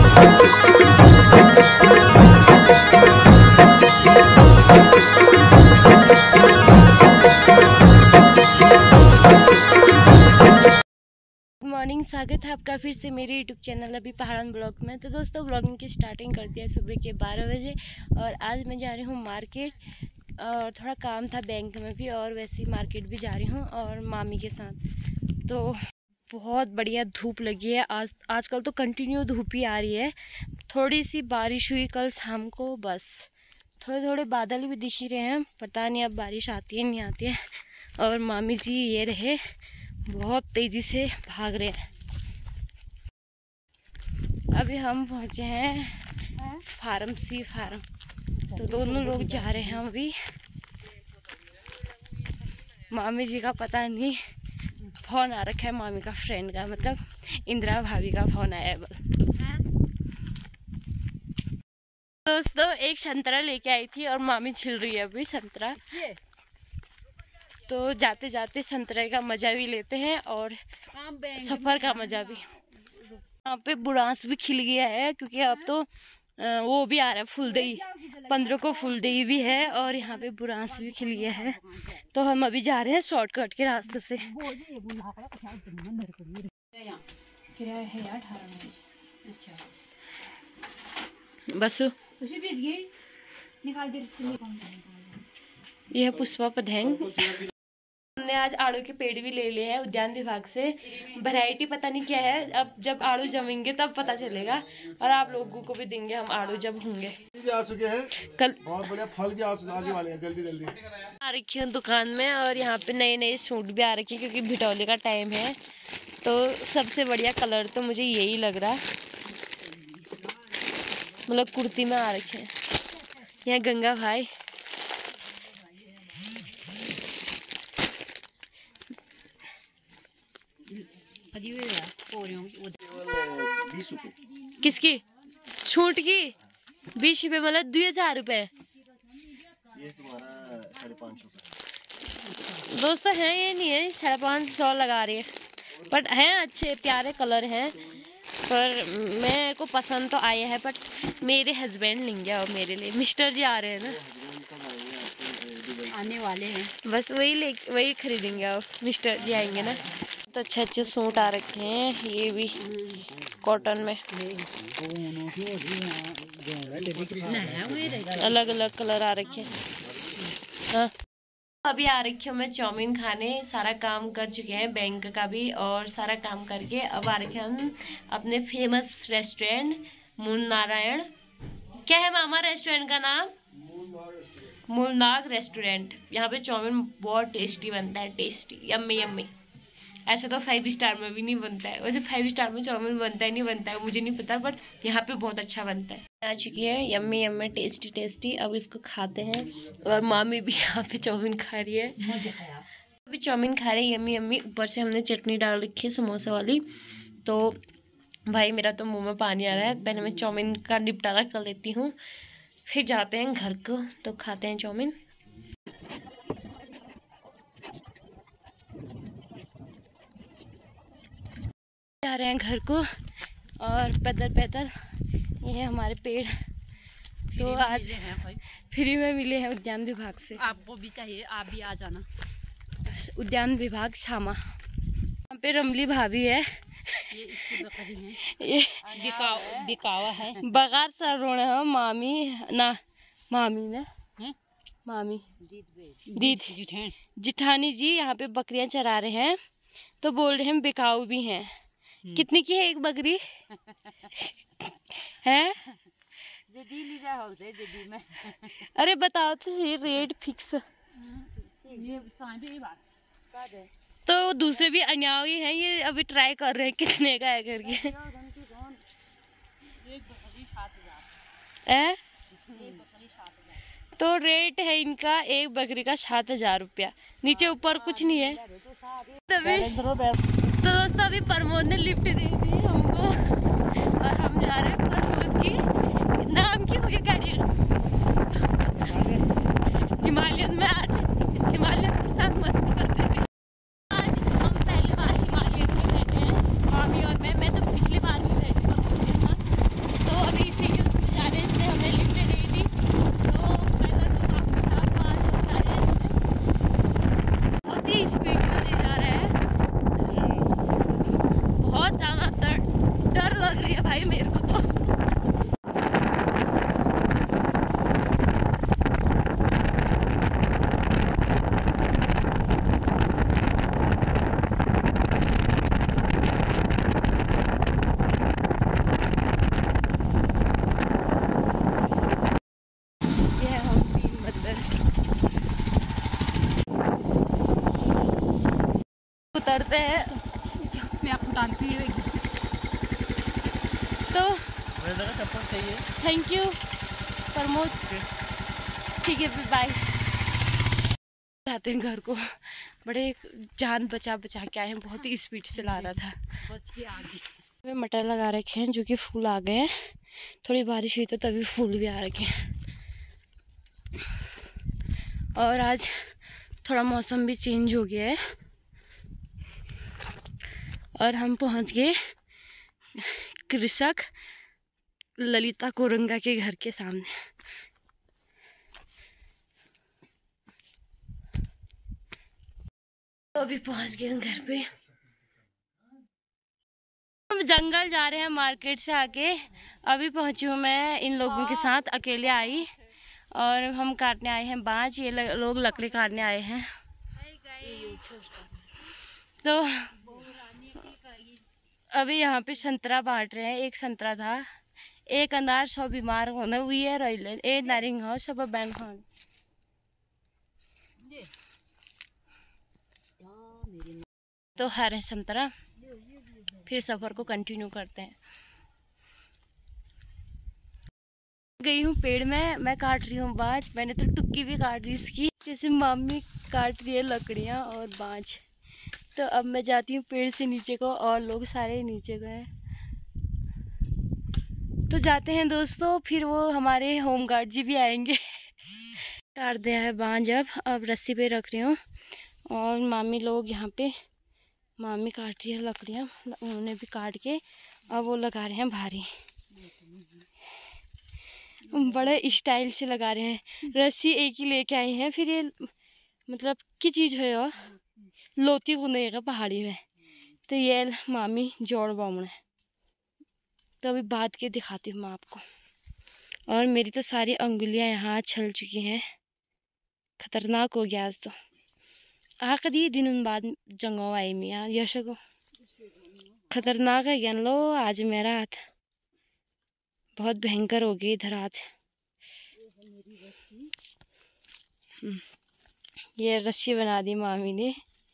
Morning, स्वागत है आपका फिर से मेरे यूट्यूब चैनल अभी पहाड़न ब्लॉग में। तो दोस्तों ब्लॉगिंग की स्टार्टिंग कर दिया सुबह के 12 बजे और आज मैं जा रही हूँ मार्केट और थोड़ा काम था बैंक में भी और वैसे ही मार्केट भी जा रही हूँ और मामी के साथ। तो बहुत बढ़िया धूप लगी है आजकल तो कंटिन्यू धूप ही आ रही है। थोड़ी सी बारिश हुई कल शाम को, बस थोड़े थोड़े बादल भी दिख ही रहे हैं, पता नहीं अब बारिश आती है नहीं आती है। और मामी जी ये रहे बहुत तेज़ी से भाग रहे हैं। अभी हम पहुँचे हैं फार्म, तो दोनों लोग जा रहे हैं अभी। मामी जी का पता नहीं फ़ोन आ रखा है, मामी का फ्रेंड का, मतलब इंदिरा भाभी का फ़ोन आया है। दोस्तों एक संतरा लेके आई थी और मामी छिल रही है अभी संतरा। तो जाते जाते संतरे का मज़ा भी लेते हैं और सफ़र का मज़ा भी। यहाँ पे बुरांस भी खिल गया है क्योंकि अब तो वो भी आ रहा है फूलदेई, 15 को फूलदेई भी है और यहाँ पे बुरांस भी खिल गया है। तो हम अभी जा रहे हैं शॉर्टकट के रास्ते से। बस ये है पुष्पा पधैन। हमने आज आड़ू के पेड़ भी ले लिए हैं उद्यान विभाग से। वैरायटी पता नहीं क्या है, अब जब आड़ू जमेंगे तब पता चलेगा और आप लोगों को भी देंगे हम आड़ू जब होंगे। भी आ चुके हैं कल, बहुत बढ़िया फल भी आने वाले हैं जल्दी जल्दी। आ रखी हूँ दुकान में और यहाँ पे नए नए सूट भी आ रखे हैं क्योंकि भिटौले का टाइम है। तो सबसे बढ़िया कलर तो मुझे यही लग रहा है, मतलब कुर्ती में आ रखे हैं। यहाँ गंगा भाई किसकी छूट की 20 रुपये, मतलब 2000 रुपये। ये तुम्हारा 550 दोस्तों है ये नहीं है 550 लगा रही है, बट हैं अच्छे प्यारे कलर हैं। पर मेरे को पसंद तो आया है, बट मेरे हस्बैंड लेंगे और मेरे लिए मिस्टर जी आ रहे हैं ना, आने वाले हैं, बस वही खरीदेंगे और मिस्टर जी आएंगे ना। तो अच्छे अच्छे सूट आ रखे हैं, ये भी कॉटन में अलग अलग कलर आ रखे हैं। हाँ अभी आ रखी हूँ मैं चाउमीन खाने। सारा काम कर चुके हैं बैंक का भी और सारा काम करके अब आ रखे हम अपने फेमस रेस्टोरेंट मूल नारायण। क्या है मामा रेस्टोरेंट का नाम? मूलनाग रेस्टोरेंट। यहाँ पे चाउमीन बहुत टेस्टी बनता है, टेस्टी यम्मी यम्मी। ऐसे तो 5 स्टार में भी नहीं बनता है, वैसे 5 स्टार में चाउमीन बनता है नहीं बनता है मुझे नहीं पता, बट यहाँ पे बहुत अच्छा बनता है। आ चुकी है यम्मी यम्मी टेस्टी टेस्टी। अब इसको खाते हैं और मामी भी यहाँ पे चाउमीन खा रही है। अभी चाउमीन खा रहे हैं यम्मी यम्मी। ऊपर से हमने चटनी डाल रखी है समोसा वाली। तो भाई मेरा तो मुँह में पानी आ रहा है। पहले मैं चाउमीन का निपटारा कर लेती हूँ, फिर जाते हैं घर को तो खाते हैं चाउमीन। जा रहे हैं घर को और पैदल पैदल। ये है हमारे पेड़, तो आज फ्री में मिले हैं उद्यान विभाग से। आपको भी चाहिए आप भी आ जाना। उद्यान विभाग छामा। यहाँ पे रमली भाभी है, ये इसकी बकरी है, ये बिकावा है, बगार सरोण है। मामी ना मामी ने मामी दीदी जिठानी जी यहाँ पे बकरियां चरा रहे हैं। तो बोल रहे हैं बिकाऊ भी हैं। कितनी की है एक बकरी? है में। अरे बताओ तो ये रेट फिक्स। तो दूसरे भी अन्यायी हैं, ये अभी ट्राई कर रहे हैं कितने का है करके। तो रेट है इनका एक बकरी का 7000 रुपया, नीचे ऊपर कुछ नहीं है। तो दोस्तों अभी प्रमोद ने लिफ्ट दे दी हमको और हम जा रहे हैं प्रमोद की नाम की हुई गाड़ी हिमालयन में। आज हिमालयन के साथ मस्ती करते हुए आज हम पहली बार हिमालयन में बैठे हैं, मामी और मैं तो पिछली बार भी बैठी प्रमोद के साथ। बहुत ज़्यादा डर लग रही है भाई मेरे को तो। ये है हम तीन मंदिर। उतरते हैं मैं आपको डालती हूँ तो चप्पल सही है। Thank you Pramod. ठीक है फिर बाय। जाते हैं घर को। बड़े जान बचा के आए हैं, बहुत ही स्पीड से ला रहा था। बच के आगे मटर लगा रखे हैं जो कि फूल आ गए हैं। थोड़ी बारिश हुई तो तभी फूल भी आ रखे हैं। और आज थोड़ा मौसम भी चेंज हो गया है और हम पहुंच गए कृषक ललिता कोरंगा के घर के सामने। तो अभी पहुंच गए हैं घर पे। हम जंगल जा रहे हैं मार्केट से आके। अभी पहुंची हूँ मैं इन लोगों के साथ, अकेले आई। और हम काटने आए हैं बांज। ये लोग लकड़ी काटने आए हैं। तो अभी यहाँ पे संतरा बांट रहे हैं। एक संतरा था, एक अनार, सब बीमार होने हुई है रही ए नारिंग हो सब बैंक हो। तो हरे संतरा, फिर सफर को कंटिन्यू करते हैं। गई हूँ पेड़ में, मैं काट रही हूँ बांज। मैंने तो टुक्की भी काट दी इसकी, जैसे मामी काट रही है लकड़ियाँ और बांज। तो अब मैं जाती हूँ पेड़ से नीचे को, और लोग सारे नीचे गए। तो जाते हैं दोस्तों, फिर वो हमारे होमगार्ड जी भी आएंगे। काट दिया है बांज। अब रस्सी पे रख रही हूँ और मामी लोग यहाँ पे, मामी काट रही है लकड़ियाँ, उन्होंने भी काट के अब वो लगा रहे हैं भारी। बड़े स्टाइल से लगा रहे हैं। रस्सी एक ही लेके आए हैं। फिर ये मतलब की चीज़ है और लोती बुनेगा पहाड़ी में, तो ये मामी जोड़ बामण है। तो अभी बात के दिखाती हूँ मैं आपको। और मेरी तो सारी अंगुलियाँ यहाँ छल चुकी हैं। खतरनाक हो गया आज तो। आखिरी दिन बाद जंगो आई मियाँ यश को। खतरनाक है ज्ञान लो आज मेरा हाथ, बहुत भयंकर हो गई इधर हाथ। ये रस्सी बना दी मामी ने।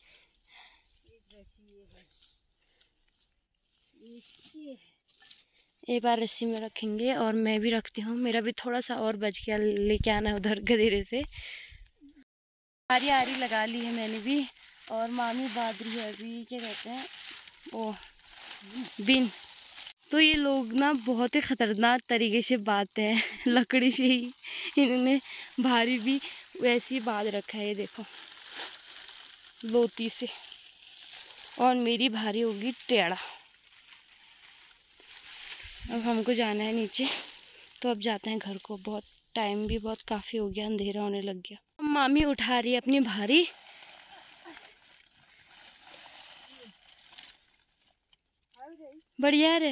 एक बार रस्सी में रखेंगे और मैं भी रखती हूँ। मेरा भी थोड़ा सा और बच गया, लेके आना उधर गधेरे से। आरी आरी लगा ली है मैंने भी। और मामी बांध रही है अभी, क्या कहते हैं वो, बिन। तो ये लोग ना बहुत ही खतरनाक तरीके से बांधते हैं। लकड़ी से ही इन्होंने भारी भी वैसे ही बांध रखा है, ये देखो लोती से। और मेरी भारी होगी टेढ़ा। अब हमको जाना है नीचे, तो अब जाते हैं घर को। बहुत टाइम भी बहुत काफ़ी हो गया, अंधेरा होने लग गया। मामी उठा रही है अपनी भारी। बढ़िया रे।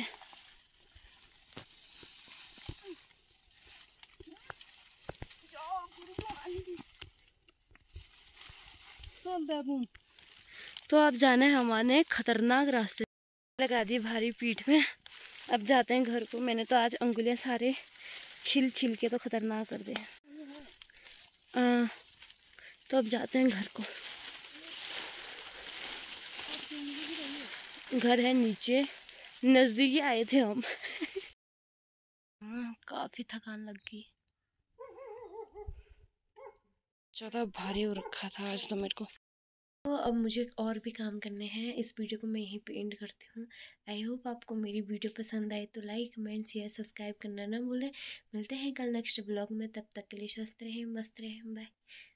तो अब जाना है हमारे खतरनाक रास्ते। लगा दी भारी पीठ में। अब जाते हैं घर को। मैंने तो आज अंगुलियां सारे छिल छिल के तो खतरनाक कर दिए। तो अब जाते हैं घर को। घर है नीचे, नजदीकी आए थे हम। काफी थकान लग गई। ज़्यादा भारी हो रखा था आज तो मेरे को। तो अब मुझे और भी काम करने हैं। इस वीडियो को मैं यहीं पे एंड करती हूँ। आई होप आपको मेरी वीडियो पसंद आए तो लाइक कमेंट शेयर सब्सक्राइब करना ना भूलें। मिलते हैं कल नेक्स्ट ब्लॉग में। तब तक के लिए स्वस्थ रहें, मस्त रहें, बाय।